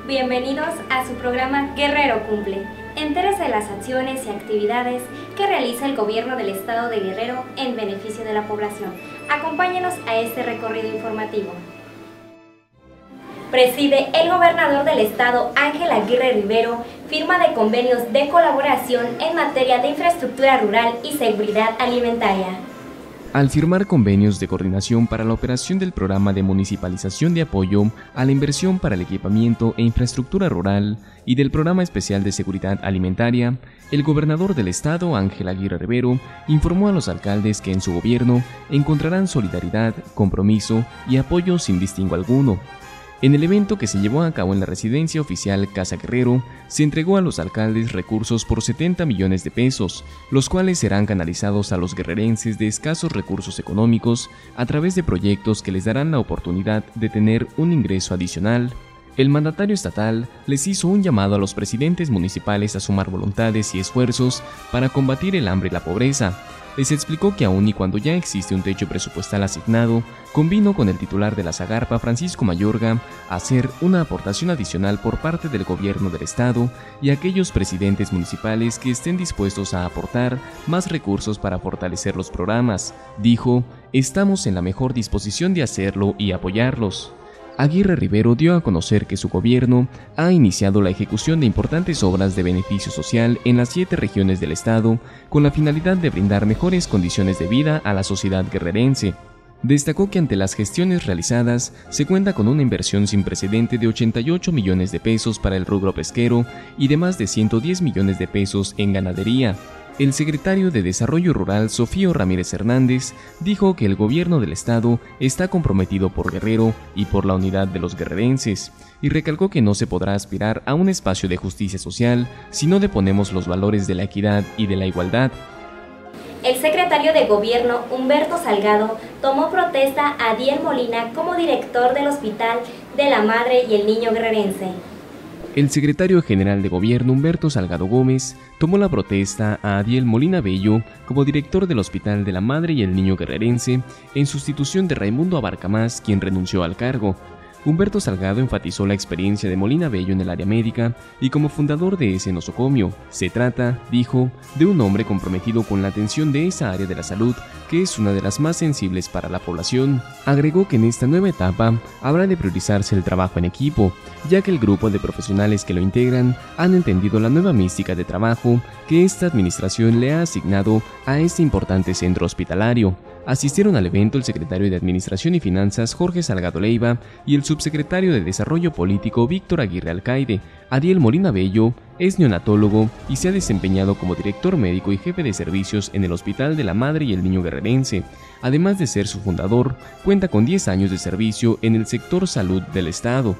Bienvenidos a su programa Guerrero Cumple. Entérese de las acciones y actividades que realiza el gobierno del estado de Guerrero en beneficio de la población. Acompáñenos a este recorrido informativo. Preside el gobernador del estado, Ángel Aguirre Rivero, firma de convenios de colaboración en materia de infraestructura rural y seguridad alimentaria. Al firmar convenios de coordinación para la operación del programa de municipalización de apoyo a la inversión para el equipamiento e infraestructura rural y del programa especial de seguridad alimentaria, el gobernador del estado, Ángel Aguirre Rivero, informó a los alcaldes que en su gobierno encontrarán solidaridad, compromiso y apoyo sin distingo alguno. En el evento que se llevó a cabo en la residencia oficial Casa Guerrero, se entregó a los alcaldes recursos por 70 millones de pesos, los cuales serán canalizados a los guerrerenses de escasos recursos económicos a través de proyectos que les darán la oportunidad de tener un ingreso adicional. El mandatario estatal les hizo un llamado a los presidentes municipales a sumar voluntades y esfuerzos para combatir el hambre y la pobreza. Les explicó que aun y cuando ya existe un techo presupuestal asignado, convino con el titular de la Zagarpa, Francisco Mayorga, a hacer una aportación adicional por parte del gobierno del estado y aquellos presidentes municipales que estén dispuestos a aportar más recursos para fortalecer los programas. Dijo, estamos en la mejor disposición de hacerlo y apoyarlos. Aguirre Rivero dio a conocer que su gobierno ha iniciado la ejecución de importantes obras de beneficio social en las 7 regiones del estado con la finalidad de brindar mejores condiciones de vida a la sociedad guerrerense. Destacó que ante las gestiones realizadas se cuenta con una inversión sin precedente de 88 millones de pesos para el rubro pesquero y de más de 110 millones de pesos en ganadería. El secretario de Desarrollo Rural, Sofío Ramírez Hernández, dijo que el gobierno del estado está comprometido por Guerrero y por la unidad de los guerrerenses, y recalcó que no se podrá aspirar a un espacio de justicia social si no deponemos los valores de la equidad y de la igualdad. El secretario de Gobierno, Humberto Salgado, tomó protesta a Adiel Molina como director del Hospital de la Madre y el Niño Guerrerense. El secretario general de Gobierno, Humberto Salgado Gómez, tomó la protesta a Adiel Molina Bello como director del Hospital de la Madre y el Niño Guerrerense en sustitución de Raimundo Abarcamás, quien renunció al cargo. Humberto Salgado enfatizó la experiencia de Molina Bello en el área médica y como fundador de ese nosocomio. Se trata, dijo, de un hombre comprometido con la atención de esa área de la salud, que es una de las más sensibles para la población. Agregó que en esta nueva etapa habrá de priorizarse el trabajo en equipo, ya que el grupo de profesionales que lo integran han entendido la nueva mística de trabajo que esta administración le ha asignado a este importante centro hospitalario. Asistieron al evento el secretario de Administración y Finanzas, Jorge Salgado Leiva, y el subsecretario de Desarrollo Político, Víctor Aguirre Alcaide. Adiel Molina Bello es neonatólogo y se ha desempeñado como director médico y jefe de servicios en el Hospital de la Madre y el Niño Guerrerense. Además de ser su fundador, cuenta con 10 años de servicio en el sector salud del estado.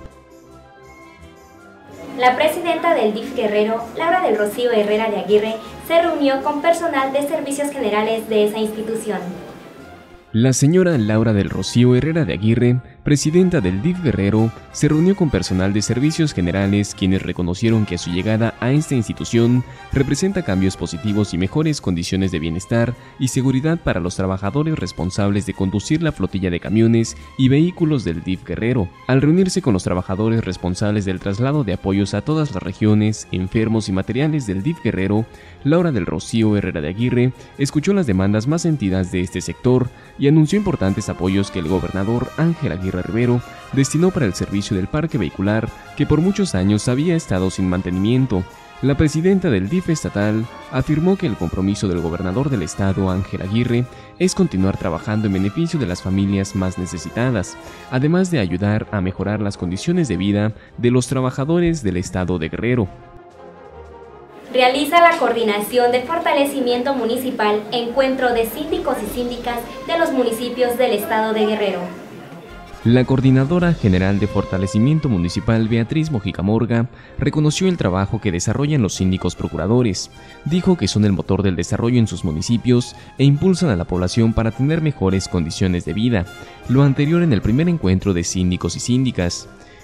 La presidenta del DIF Guerrero, Laura del Rocío Herrera de Aguirre, se reunió con personal de servicios generales de esa institución. La señora Laura del Rocío Herrera de Aguirre, presidenta del DIF Guerrero, se reunió con personal de servicios generales, quienes reconocieron que su llegada a esta institución representa cambios positivos y mejores condiciones de bienestar y seguridad para los trabajadores responsables de conducir la flotilla de camiones y vehículos del DIF Guerrero. Al reunirse con los trabajadores responsables del traslado de apoyos a todas las regiones, enfermos y materiales del DIF Guerrero, Laura del Rocío Herrera de Aguirre escuchó las demandas más sentidas de este sector y anunció importantes apoyos que el gobernador Ángel Aguirre Rivero destinó para el servicio del parque vehicular que por muchos años había estado sin mantenimiento. La presidenta del DIF estatal afirmó que el compromiso del gobernador del estado, Ángel Aguirre, es continuar trabajando en beneficio de las familias más necesitadas, además de ayudar a mejorar las condiciones de vida de los trabajadores del estado de Guerrero. Realiza la coordinación de fortalecimiento municipal encuentro de síndicos y síndicas de los municipios del estado de Guerrero. La coordinadora general de fortalecimiento municipal, Beatriz Mojica Morga, reconoció el trabajo que desarrollan los síndicos procuradores. Dijo que son el motor del desarrollo en sus municipios e impulsan a la población para tener mejores condiciones de vida. Lo anterior en el primer encuentro de síndicos y síndicas.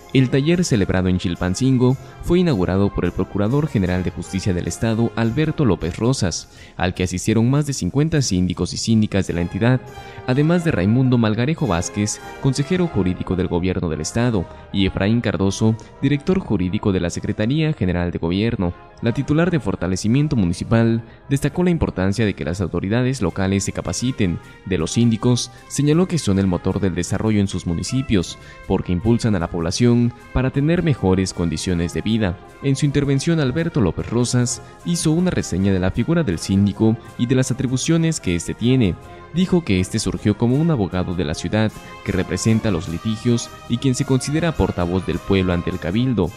El taller, celebrado en Chilpancingo, fue inaugurado por el Procurador General de Justicia del Estado, Alberto López Rosas, al que asistieron más de 50 síndicos y síndicas de la entidad, además de Raimundo Malgarejo Vázquez, consejero jurídico del Gobierno del Estado, y Efraín Cardoso, director jurídico de la Secretaría General de Gobierno. La titular de Fortalecimiento Municipal destacó la importancia de que las autoridades locales se capaciten de los síndicos, señaló que son el motor del desarrollo en sus municipios, porque impulsan a la población para tener mejores condiciones de vida. En su intervención, Alberto López Rosas hizo una reseña de la figura del síndico y de las atribuciones que éste tiene. Dijo que este surgió como un abogado de la ciudad que representa los litigios y quien se considera portavoz del pueblo ante el cabildo.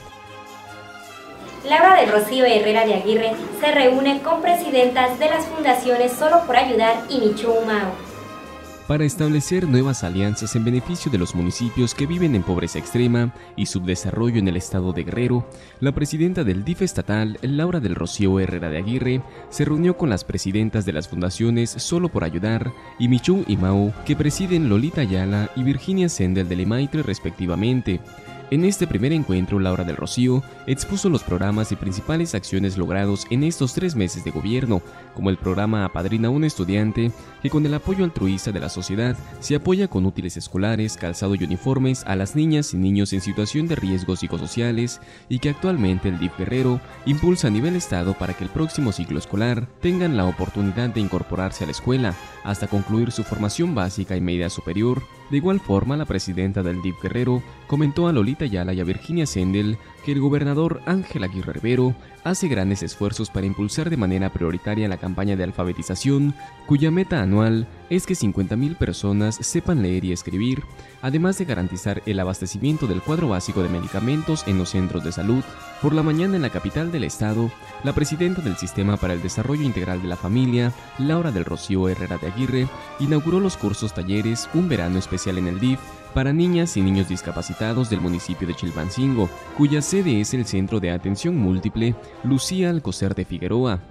Laura del Rocío Herrera de Aguirre se reúne con presidentas de las fundaciones Solo por Ayudar y Michu Humao para establecer nuevas alianzas en beneficio de los municipios que viven en pobreza extrema y subdesarrollo en el estado de Guerrero. La presidenta del DIF estatal, Laura del Rocío Herrera de Aguirre, se reunió con las presidentas de las fundaciones Solo por Ayudar y Michu Humao, que presiden Lolita Ayala y Virginia Sendel de Lemaitre respectivamente. En este primer encuentro, Laura del Rocío expuso los programas y principales acciones logrados en estos 3 meses de gobierno, como el programa Apadrina a un estudiante, que con el apoyo altruista de la sociedad se apoya con útiles escolares, calzado y uniformes a las niñas y niños en situación de riesgos psicosociales, y que actualmente el DIF Guerrero impulsa a nivel estado para que el próximo ciclo escolar tengan la oportunidad de incorporarse a la escuela hasta concluir su formación básica y media superior. De igual forma, la presidenta del DIF Guerrero comentó a Lolita Ayala y a Virginia Sendel que el gobernador Ángel Aguirre Rivero hace grandes esfuerzos para impulsar de manera prioritaria la campaña de alfabetización, cuya meta anual es que 50,000 personas sepan leer y escribir, además de garantizar el abastecimiento del cuadro básico de medicamentos en los centros de salud. Por la mañana, en la capital del estado, la presidenta del Sistema para el Desarrollo Integral de la Familia, Laura del Rocío Herrera de Aguirre, inauguró los cursos talleres Un Verano Especial en el DIF para niñas y niños discapacitados del municipio de Chilpancingo, cuya sede es el Centro de Atención Múltiple Lucía Alcocer de Figueroa.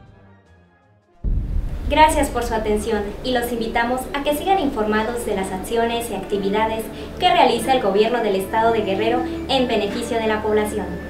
Gracias por su atención y los invitamos a que sigan informados de las acciones y actividades que realiza el Gobierno del Estado de Guerrero en beneficio de la población.